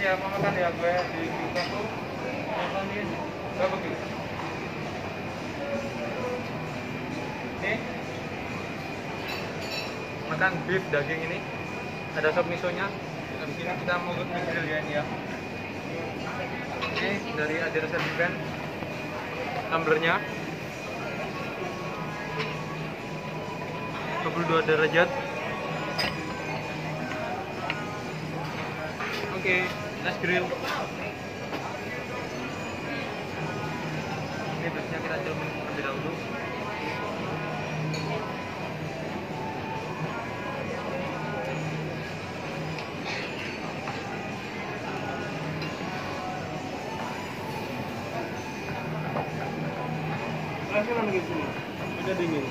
ya, mau makan ya gue di Kaku. Makan ini, berapa kilo? Nih, makan beef daging ini. Ada sop misonya. Habis ini kita mau grill ya ini ya. Ini dari Adir Serbikan. Tumblernya 22 derajat. Oke, let's grill. Ini biasanya kita celupin terlebih dahulu. Rasanya lagi sini, udah dingin.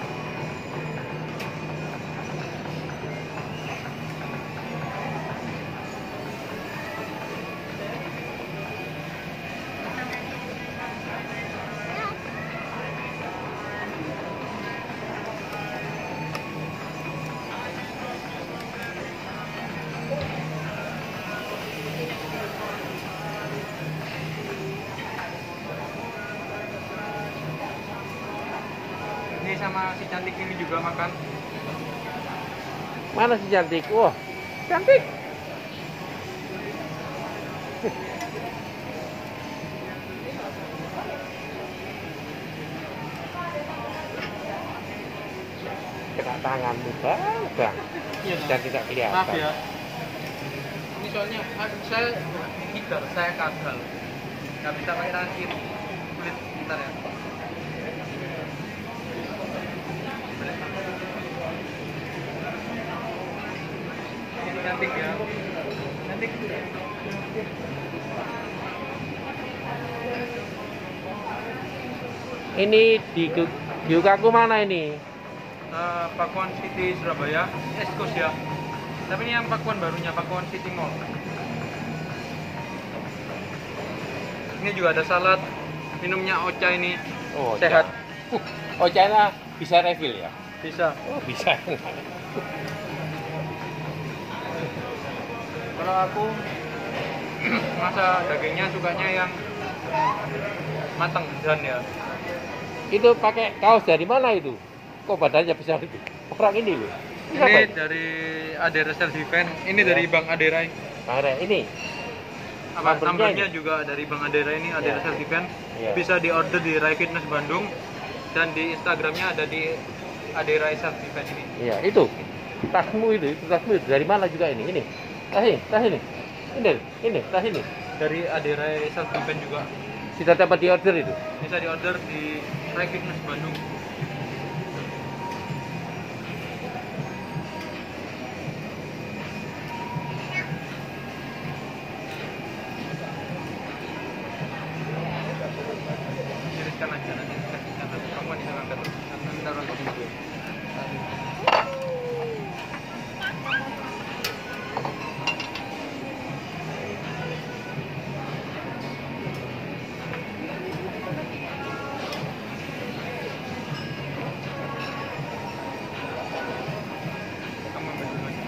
Ini sama si cantik ini juga makan. Mana si cantik? Wah, cantik. Kena tanganmu bang. Iya, Dan tidak kelihatan. maaf ya. Ini soalnya saya gitar, saya gagal. Nggak bisa pakai tangan kiri. Kulit gitar ya. Ini cantik ya. Cantik. Ini di Kaku mana ini? Pakuan City Surabaya, Eskos ya. Tapi ini yang Pakuan barunya, Pakuan City Mall. Ini juga ada salad, minumnya Ocha ini. Oh, sehat. Oh, China bisa refill ya? Bisa. Oh, bisa. Kalau aku masa dagingnya sukanya yang matang dan ya. Itu pakai kaos dari mana itu? Kok badannya besar itu? Orang ini loh. Ini dari Adera Self Defense, ini dari Bang Adera. Nah, ini. Apa Tumblernya tumblernya juga dari Bang Adera ini, Adera Ya. Self Defense. Ya. Bisa diorder di Rai Fitness Bandung dan di Instagramnya ada di Adera Self Defense ini. Iya, itu. Tasmu itu tasmu itu. Dari mana juga ini? Ini. Tas ini. Ini, tas ini. Dari Adera Self Defense juga. Sudah dapat di order itu. Bisa diorder di Rai Fitness Bandung. Tiriskan aja nanti kasihkan satu kamu di sana angkat. Nanti taruh di sini. Kamu ambil dulu aja.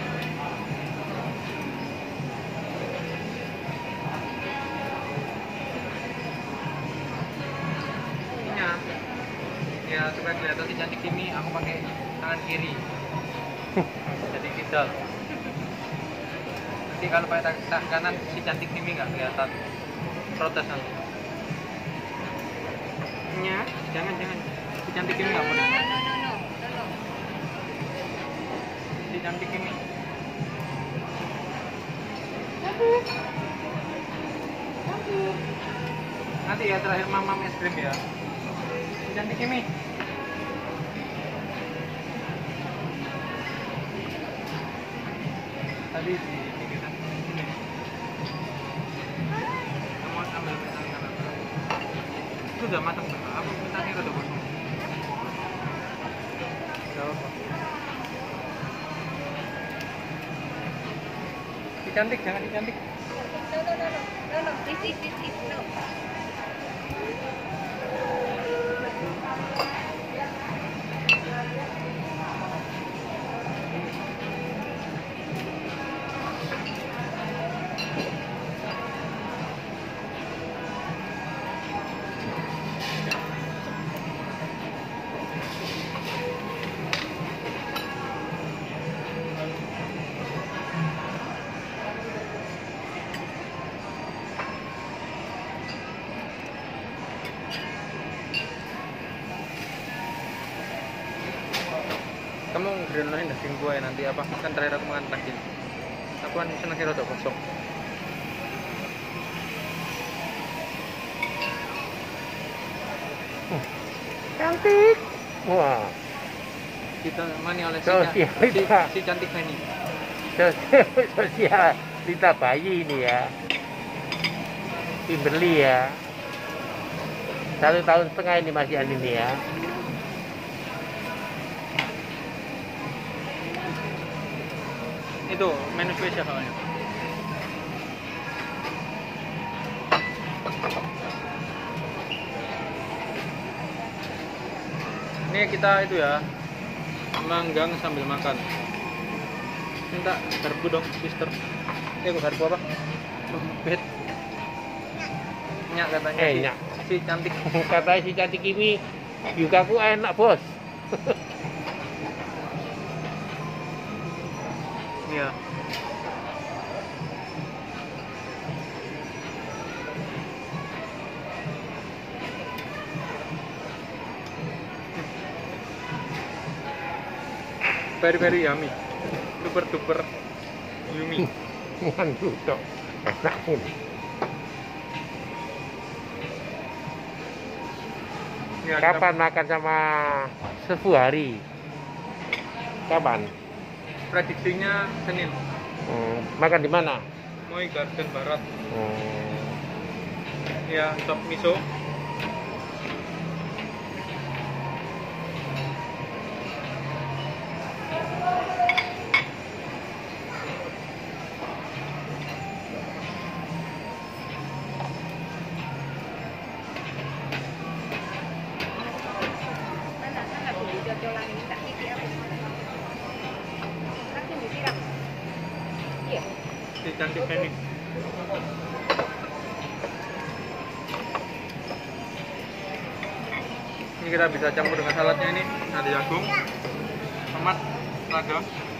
Ininya, ya supaya kelihatan si cantik ini, aku pakai tangan kiri. Jadi kidal. Nanti kalau pakai tangan kanan si cantik ini nggak kelihatan. Protes nanti. Ya, jangan. Si cantik ini nggak boleh. Si cantik ini. Nanti ya terakhir mamam es krim ya. Si cantik ini. Tadi di pinggiran sini. Kamu ambil pisang kanan. Itu udah matang Pak. Apa pisangnya udah gosong? Gak apa. Si cantik, jangan si cantik. No. This. No. dulu daging gue nanti apa kan terakhir aku makan daging. Aku kan seneng rada kosong. Cantik. Wah. Kita mani oleh si cantik ini. Sosialita bayi ini ya. Kimberly ya. 1,5 tahun ini masih ini ya. Itu menu spesial soalnya. Ini kita itu ya manggang sambil makan. Minta garpu dong, Mister. Garpu apa? Bet. Nyak katanya Nyak. si cantik. Katanya si cantik ini yukaku enak bos. Iya. Very yummy. Super yummy. Ngandung dok. Enak ini. Ya, Kapan makan sama Sefu hari? Kapan? Prediksinya Senin. Makan di mana? Moi Garden Barat. Hmm. Ya, sop miso. Mana beli jodolan ini tak titip apa? Langsung disiram. Iya. Si cantik ini. Ini kita bisa campur dengan saladnya ini. Ada jagung, tomat, lada.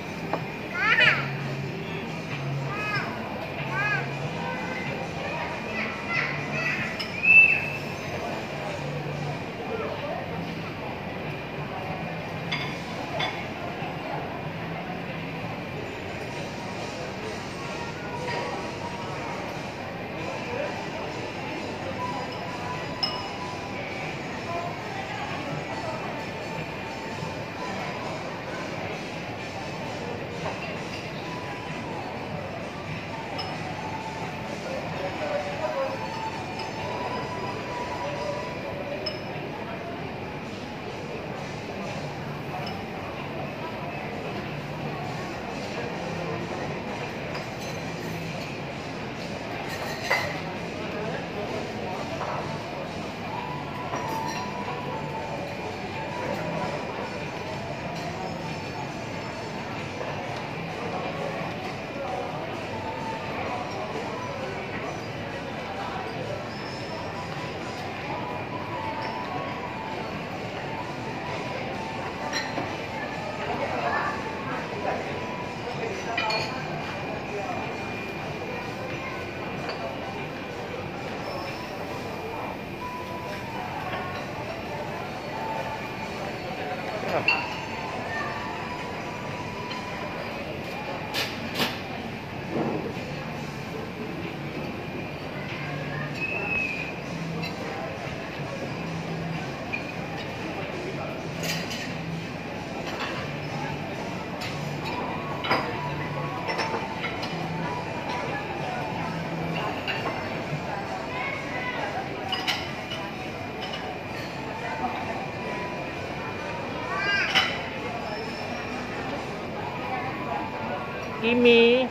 Kimi.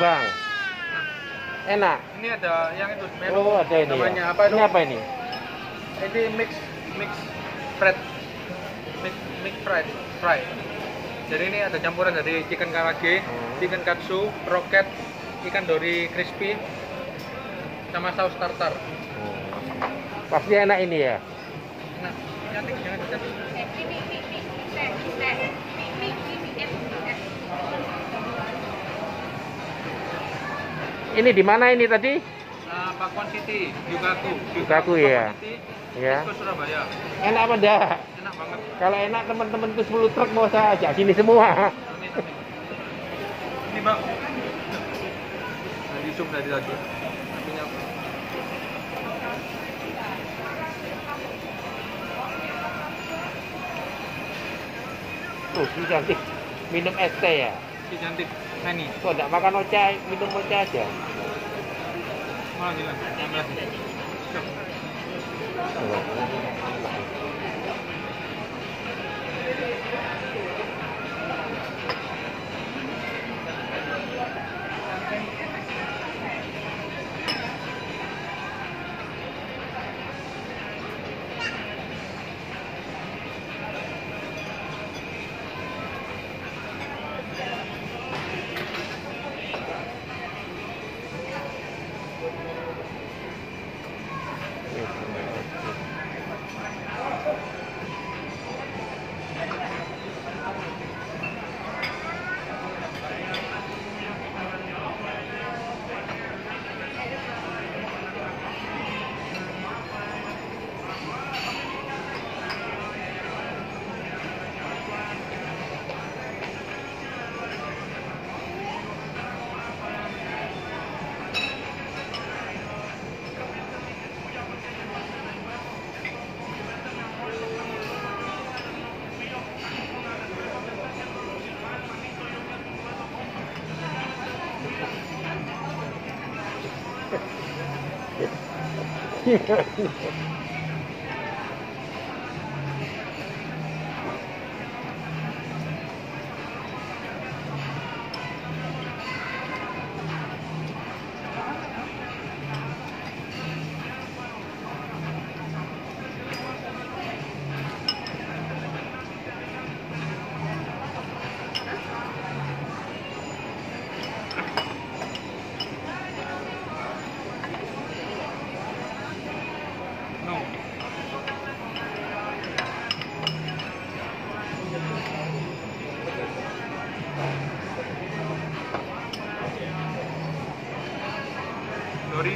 bang. Enak. Ini ada yang itu menu. Oh ada ini namanya ya. apa itu? Ini apa ini? Ini mix fried. Mix fry. Jadi ini ada campuran dari chicken karage, chicken katsu, roket, ikan dori crispy, sama saus tartar. Pasti enak ini ya. Nah, cantik jangan cantik. Ini di mana ini tadi? Pakuan City, di Kaku. Kaku ya. Ya. Ke Surabaya. Enak apa enggak? Enak banget. Kalau enak teman-temanku 10 truk mau saya ajak sini semua. Ini bang. Dari sup dari lagi. Artinya apa? Tuh, si cantik. Minum es teh ya. Si cantik. Ini. Kok enggak makan ocha, minum ocha aja. Malah gila. Dori.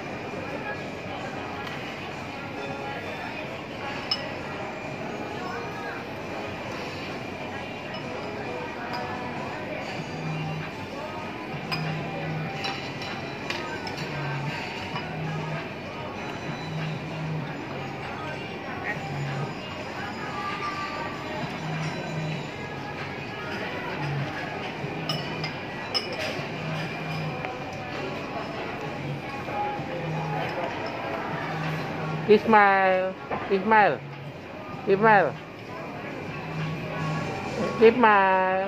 Ismail. Ismail. Ismail. Ismail.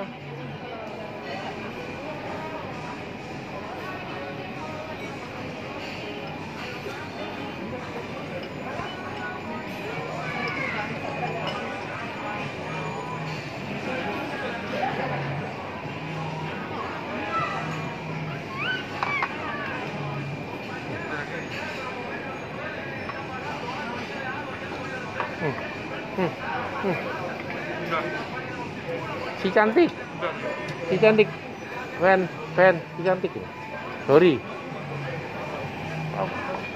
Enggak. Si cantik. Enggak. Si cantik. Fen, si cantik. Sorry. Oh.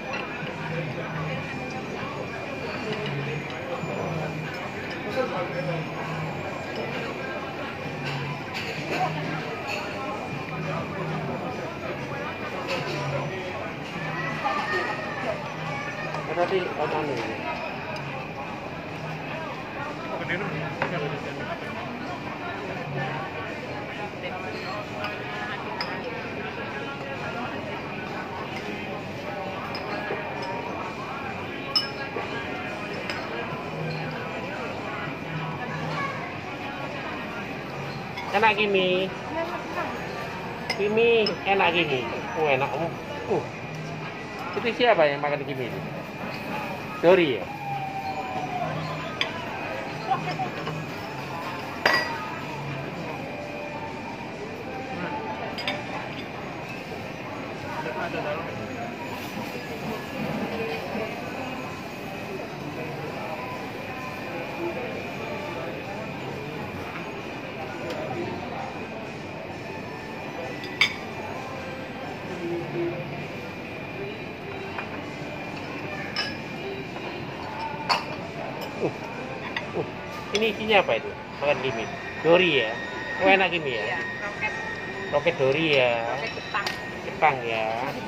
Tadi apa nih? Enak ini. Kimi enak Kimi. Enak. Itu siapa yang makan Kimi itu? Dori ya? Ini isinya apa itu? Makan Kimi. Dori ya? Enak Kimi ya? Iya, roket. Roket Dori ya? Roket Jepang. Jepang ya?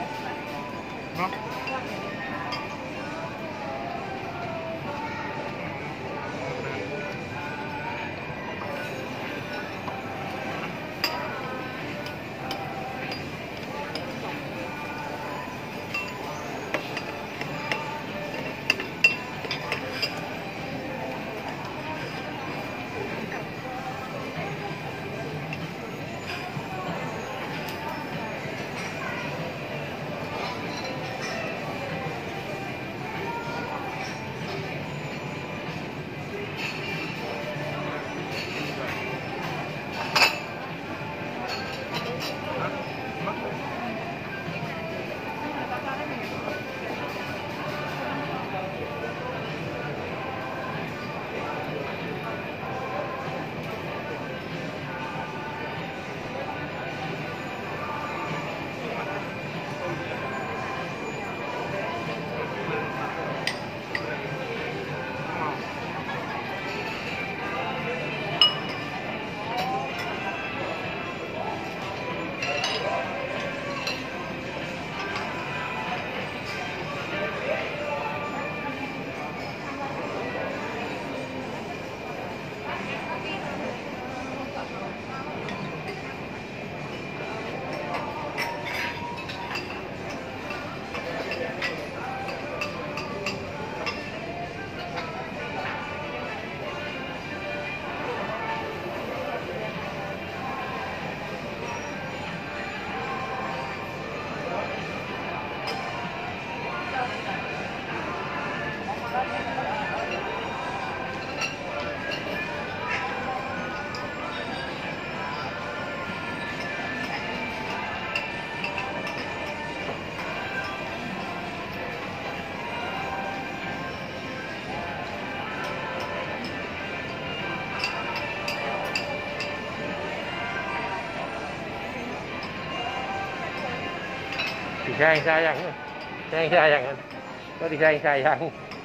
Disayang-sayang. Sayang-sayang. Kok disayang-sayang?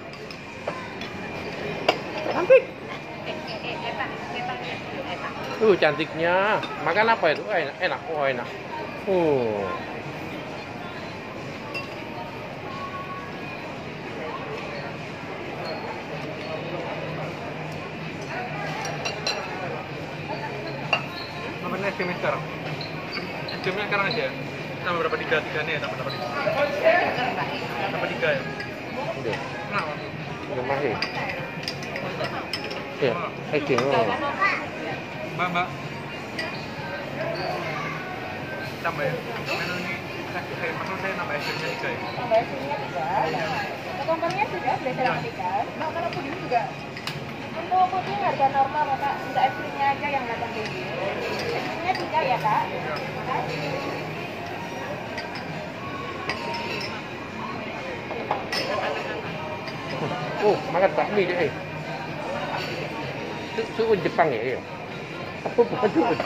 Cantik. Cantiknya. Makan apa itu? Enak, enak. Oh, enak. Makan es krimnya sekarang. Es krimnya sekarang aja. Tambah berapa? Tiga nih ya, tambah tiga ya. Udah. Kenapa? Udah masih. Ya, es krim. Mbak. Tambah ya. Menu ini maksud saya nambah es krimnya 3 ya. Tambah es krimnya 3. Kompornya sudah sama 3. Mbak, kalau puding juga. Untuk puding harga normal, Kak. Untuk es krimnya aja yang 8.000. Es krimnya 3 ya, Kak. Makan bakmi deh. Suun Jepang ya? Apa bukan suun?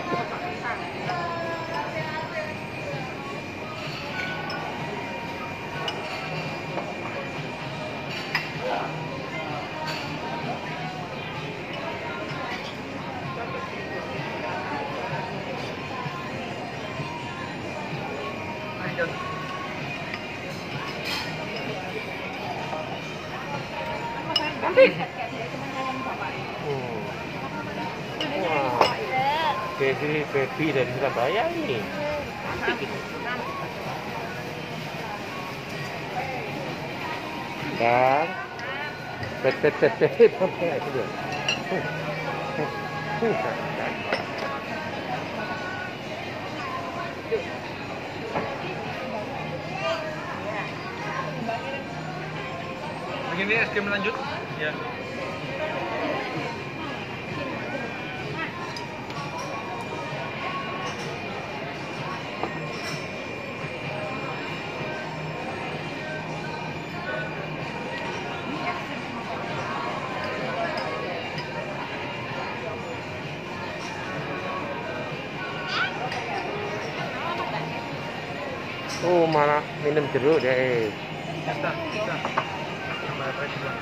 Cantik. Wah, baby dari Surabaya ini. Dan ini es krim lanjut ya. Oh, malah minum jeruk deh. Bisa. Tambah apa juga.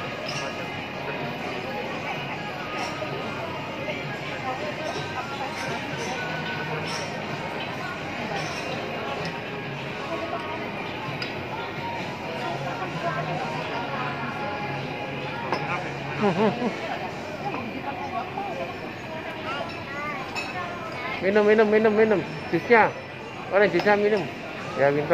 Minum. Jusnya. Orang jusnya minum. Ya, pinter.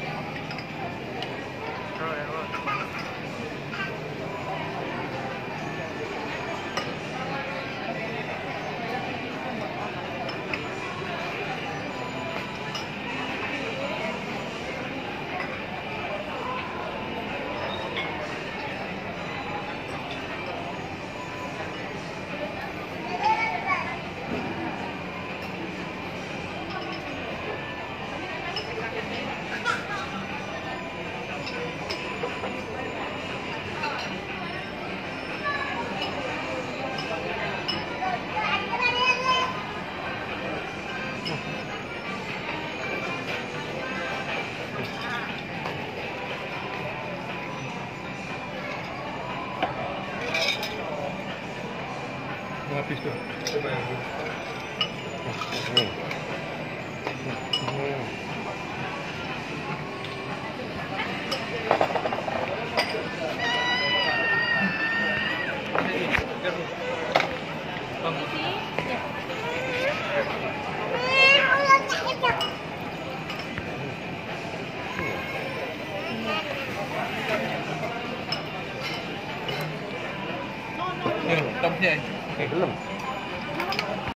Mau habis tuh. Coba ya. Tempnya. Belum.